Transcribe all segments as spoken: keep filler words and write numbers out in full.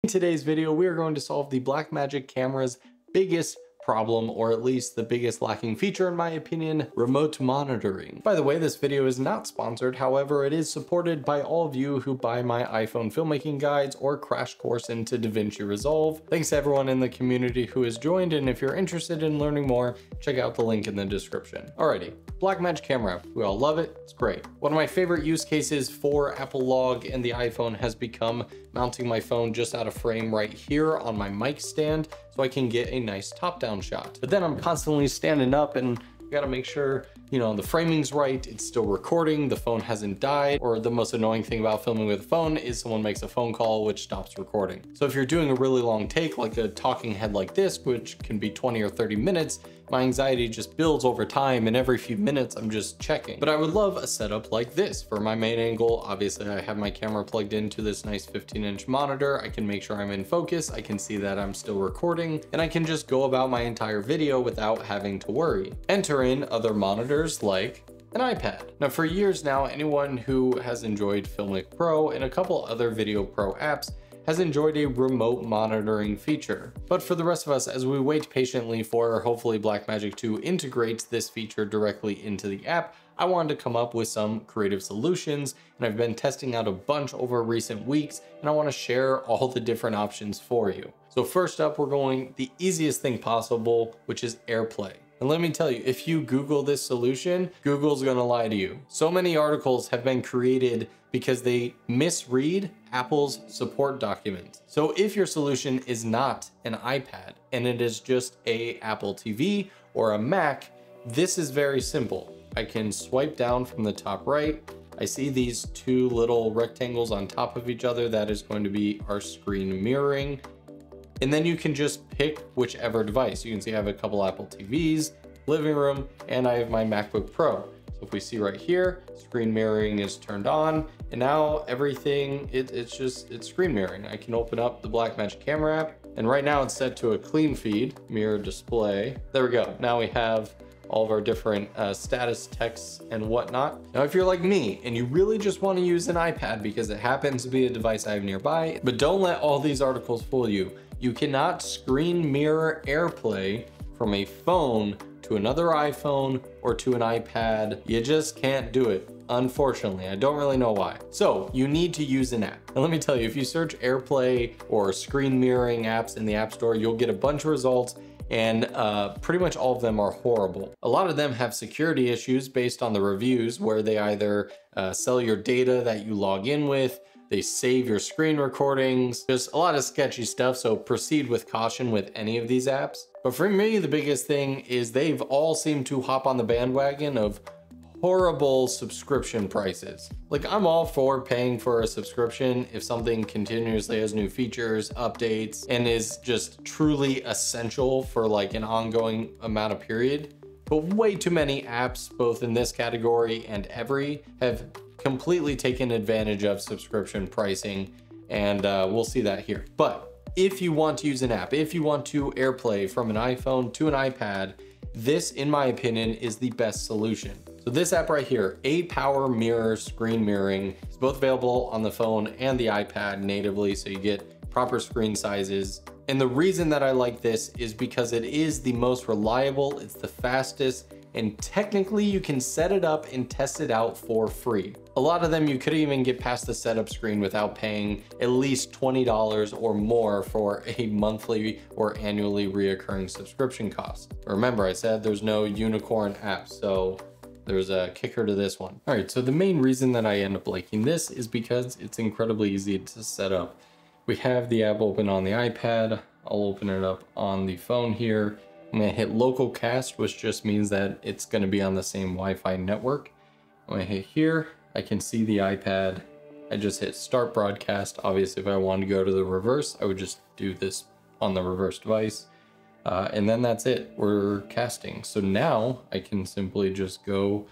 In today's video, we are going to solve the Blackmagic camera's biggest problem, or at least the biggest lacking feature in my opinion, remote monitoring. By the way, this video is not sponsored, however, it is supported by all of you who buy my iPhone filmmaking guides or crash course into DaVinci Resolve. Thanks to everyone in the community who has joined, and if you're interested in learning more, check out the link in the description. Alrighty, Blackmagic camera, we all love it, it's great. One of my favorite use cases for Apple Log and the iPhone has become mounting my phone just out of frame right here on my mic stand so I can get a nice top-down shot. But then I'm constantly standing up and you gotta make sure, you know, the framing's right, it's still recording, the phone hasn't died, or the most annoying thing about filming with a phone is someone makes a phone call which stops recording. So if you're doing a really long take, like a talking head like this, which can be twenty or thirty minutes, my anxiety just builds over time, and every few minutes I'm just checking. But I would love a setup like this. For my main angle, obviously I have my camera plugged into this nice fifteen inch monitor. I can make sure I'm in focus, I can see that I'm still recording, and I can just go about my entire video without having to worry. Enter in other monitors like an iPad. Now for years now, anyone who has enjoyed Filmic Pro and a couple other Video Pro apps has enjoyed a remote monitoring feature. But for the rest of us, as we wait patiently for hopefully Blackmagic to integrate this feature directly into the app, I wanted to come up with some creative solutions, and I've been testing out a bunch over recent weeks, and I want to share all the different options for you. So first up, we're going the easiest thing possible, which is AirPlay. And let me tell you, if you Google this solution, Google's gonna lie to you. So many articles have been created because they misread Apple's support documents. So if your solution is not an iPad and it is just a Apple T V or a Mac, this is very simple. I can swipe down from the top right. I see these two little rectangles on top of each other. That is going to be our screen mirroring. And then you can just pick whichever device. You can see I have a couple Apple T Vs, living room, and I have my MacBook Pro. So if we see right here, screen mirroring is turned on, and now everything, it, it's just, it's screen mirroring. I can open up the Blackmagic camera app, and right now it's set to a clean feed, mirror display. There we go. Now we have all of our different uh, status texts and whatnot. Now, if you're like me and you really just want to use an iPad because it happens to be a device I have nearby, but don't let all these articles fool you. You cannot screen mirror AirPlay from a phone to another iPhone or to an iPad. You just can't do it, unfortunately. I don't really know why. So you need to use an app. And let me tell you, if you search AirPlay or screen mirroring apps in the App Store, you'll get a bunch of results, and uh, pretty much all of them are horrible. A lot of them have security issues based on the reviews, where they either uh, sell your data that you log in with, they save your screen recordings, just a lot of sketchy stuff, so proceed with caution with any of these apps. But for me, the biggest thing is they've all seemed to hop on the bandwagon of horrible subscription prices. Like, I'm all for paying for a subscription if something continuously has new features, updates, and is just truly essential for like an ongoing amount of period. But way too many apps, both in this category and every, have completely taken advantage of subscription pricing, and uh, we'll see that here. But if you want to use an app, if you want to AirPlay from an iPhone to an iPad, this, in my opinion, is the best solution. So this app right here, 𝗖𝗛𝗅 Mirror Screen Mirroring, is both available on the phone and the iPad natively, so you get proper screen sizes. And the reason that I like this is because it is the most reliable, it's the fastest, and technically you can set it up and test it out for free. A lot of them you could even get past the setup screen without paying at least twenty dollars or more for a monthly or annually reoccurring subscription cost. Remember, I said there's no unicorn app, so there's a kicker to this one. All right, so the main reason that I end up liking this is because it's incredibly easy to set up. We have the app open on the iPad. I'll open it up on the phone here. I'm gonna hit local cast, which just means that it's gonna be on the same Wi-Fi network. I'm gonna hit here. I can see the iPad. I just hit start broadcast. Obviously, if I wanted to go to the reverse, I would just do this on the reverse device. Uh, and then that's it, we're casting. So now I can simply just go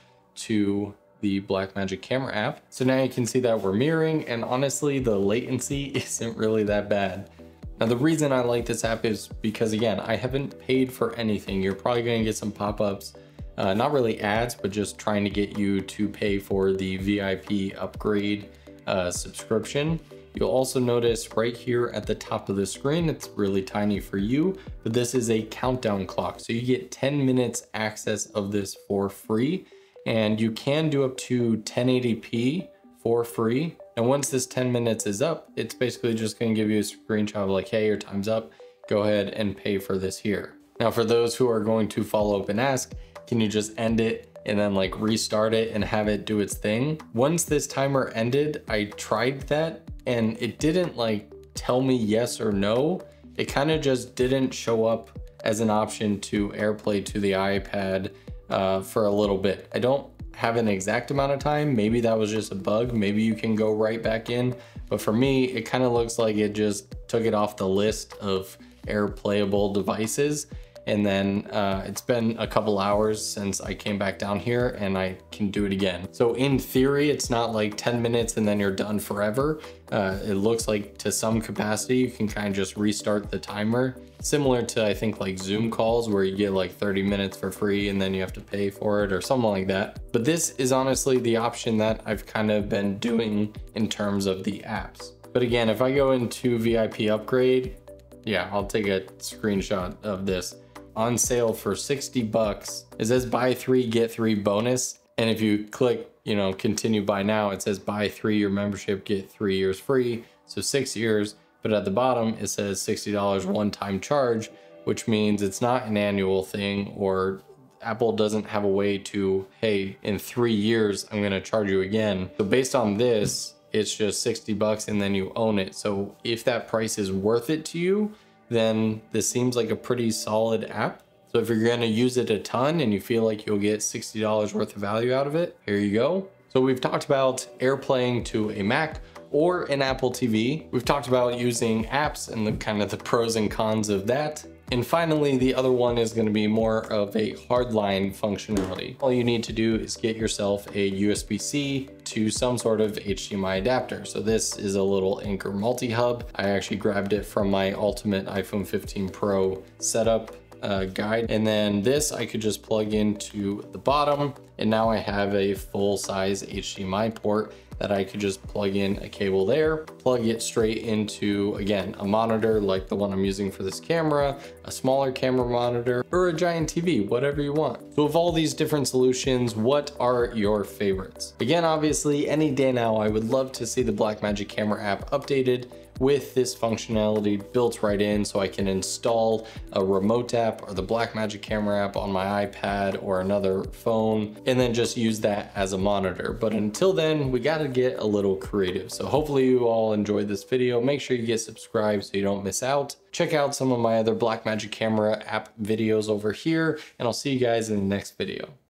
to the Blackmagic camera app. So now you can see that we're mirroring, and honestly, the latency isn't really that bad. Now, the reason I like this app is because, again, I haven't paid for anything. You're probably gonna get some pop-ups, uh, not really ads, but just trying to get you to pay for the V I P upgrade uh, subscription. You'll also notice right here at the top of the screen, it's really tiny for you, but this is a countdown clock. So you get ten minutes access of this for free, and you can do up to ten eighty p for free. And once this ten minutes is up, it's basically just gonna give you a screenshot of like, hey, your time's up. Go ahead and pay for this here. Now, for those who are going to follow up and ask, can you just end it and then like restart it and have it do its thing? Once this timer ended, I tried that and it didn't like tell me yes or no. It kind of just didn't show up as an option to AirPlay to the iPad uh, for a little bit. I don't have an exact amount of time. Maybe that was just a bug. Maybe you can go right back in. But for me, it kind of looks like it just took it off the list of AirPlayable devices. And then uh, it's been a couple hours since I came back down here and I can do it again. So in theory, it's not like ten minutes and then you're done forever. Uh, it looks like to some capacity, you can kind of just restart the timer. Similar to, I think, like Zoom calls where you get like thirty minutes for free and then you have to pay for it or something like that. But this is honestly the option that I've kind of been doing in terms of the apps. But again, if I go into V I P upgrade, yeah, I'll take a screenshot of this. On sale for sixty bucks. It says buy three, get three bonus. And if you click, you know, continue buy now, it says buy three year membership, get three years free. So six years, but at the bottom, it says sixty dollars one-time charge, which means it's not an annual thing, or Apple doesn't have a way to, hey, in three years, I'm gonna charge you again. So based on this, it's just sixty bucks and then you own it. So if that price is worth it to you, then this seems like a pretty solid app. So if you're gonna use it a ton and you feel like you'll get sixty dollars worth of value out of it, here you go. So we've talked about AirPlaying to a Mac or an Apple T V. We've talked about using apps and the kind of the pros and cons of that. And finally, the other one is gonna be more of a hardline functionality. All you need to do is get yourself a U S B C to some sort of H D M I adapter. So this is a little Anchor multi-hub. I actually grabbed it from my ultimate iPhone fifteen Pro setup uh, guide. And then this I could just plug into the bottom. And now I have a full size H D M I port that I could just plug in a cable there, plug it straight into, again, a monitor like the one I'm using for this camera, a smaller camera monitor, or a giant T V, whatever you want. So of all these different solutions, what are your favorites? Again, obviously, any day now, I would love to see the Blackmagic camera app updated with this functionality built right in, so I can install a remote app or the Blackmagic camera app on my iPad or another phone, and then just use that as a monitor. But until then, we gotta get a little creative. So hopefully you all enjoyed this video. Make sure you get subscribed so you don't miss out. Check out some of my other Blackmagic camera app videos over here, and I'll see you guys in the next video.